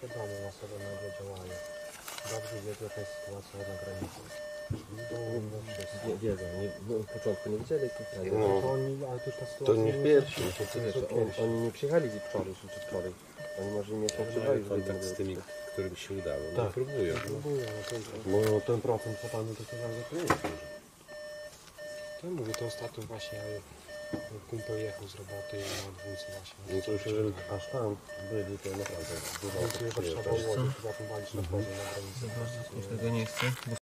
Wiadomo, osoby nagle działają. Dobrze wiedzą, jaka jest sytuacja na granicy. Wiedzą, na początku nie wiedzieli jakich krajów. No. To oni, ale to już ta sytuacja To nie pierwsi. Oni nie przyjechali z wczoraj czy wczoraj. Oni może nie są przyjechali Kontakt z tymi, którym się udało. No Tak. próbują. próbują, no to Bo ten procent co panu to nie jest duży. ja mówię, to ostatnio właśnie kumpel jechał z roboty na dwójce właśnie. No to już jeżeli aż tam byli, to naprawdę dużo Warszawa, osób przyjeżdża. Łodzi, poza tym walić na porze na granicy. Tego nie chcę.